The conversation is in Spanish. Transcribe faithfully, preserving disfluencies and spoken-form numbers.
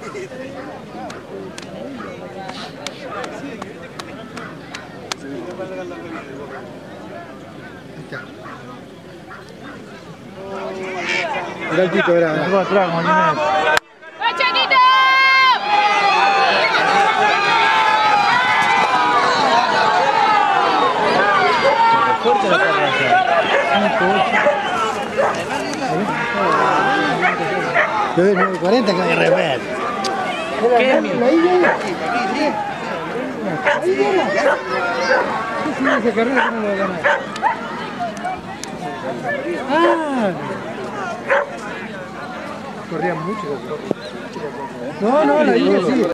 Mirá el Tito, era. Algo atrás, Molinete. Fuerte la terraza. Te ves cuarenta que hay revés. ¿Qué? Esa carrera que no lo va a ganar. Ah. Corrían mucho. No, no, la I sí.